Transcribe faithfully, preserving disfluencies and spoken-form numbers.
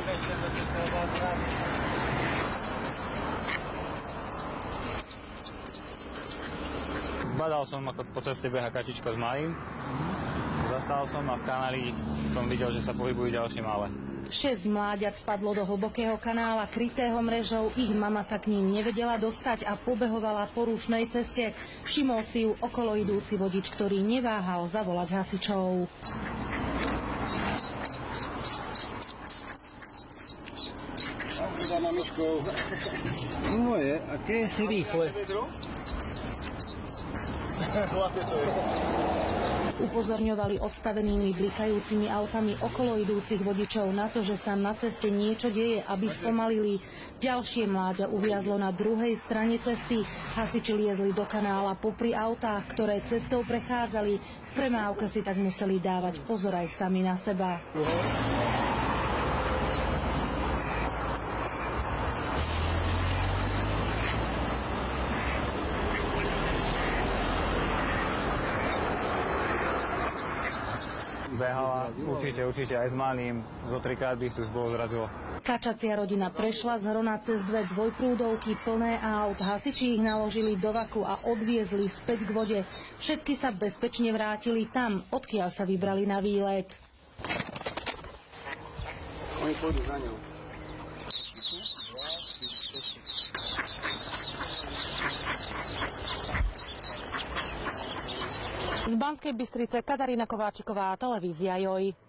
Badal som, ako po ceste beha kačičko s malým. Zastal som a v kanáli som videl, že sa pohybujú ďalšie malé. Šesť mláďat spadlo do hlbokého kanála krytého mrežou, ich mama sa k ním nevedela dostať a pobehovala po rušnej ceste. Všimol si ju okolo idúci vodič, ktorý neváhal zavolať hasičov. Moje, aké si rýchle. Upozorňovali odstavenými blikajúcimi autami okolo idúcich vodičov na to, že sa na ceste niečo deje, aby spomalili. Ďalšie mláďa uviazlo na druhej strane cesty. Hasiči liezli do kanála popri autách, ktoré cestou prechádzali. V premávke si tak museli dávať pozor aj sami na seba. Behala, určite, určite aj s malým, zo trikrát by už bolo zrazilo. Kačacia rodina prešla z Hrona cez dve dvojprúdovky plné aut. Hasiči ich naložili do vaku a odviezli späť k vode. Všetky sa bezpečne vrátili tam, odkiaľ sa vybrali na výlet. Oni pôjdu za ňou. Z Banskej Bystrice Katarína Kováčiková, televízia Joj.